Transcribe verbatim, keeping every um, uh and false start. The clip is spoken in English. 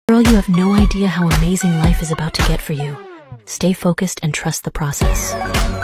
Girl, you have no idea how amazing life is about to get for you. Stay focused and trust the process.